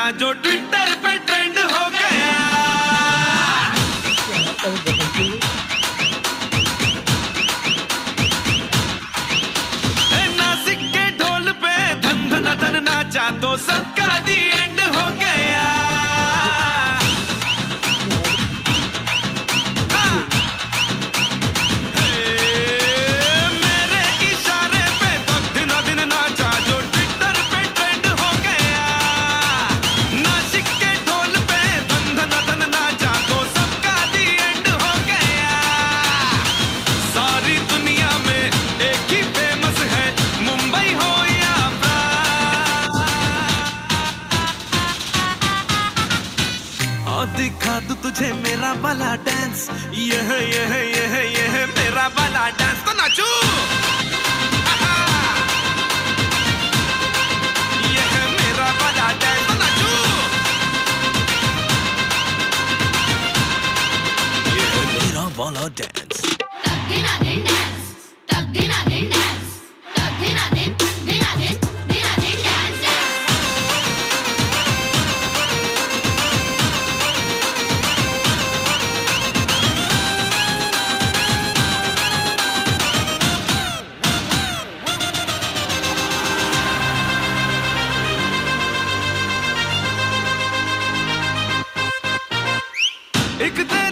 जो ट्विटर पे ट्रेंड हो गया। नासिक के ढोल पे धन धन धन नाचा तो सबका दी एंड हो गया। मेरे इशारे पे तो दिनों दिन नाचा जो ट्विटर पे ट्रेंड हो गया। नासिक के ढोल पे धन धन धन नाचा तो सबका दी एंड हो गया। सारी दुनिया में एक ही फेमस है, मुंबई हो या और दिखा दूं तुझे मेरा वाला डांस। यह मेरा वाला डांस तो नाचू। यह मेरा वाला डांस तो नाचू। यह मेरा वाला डांस। एक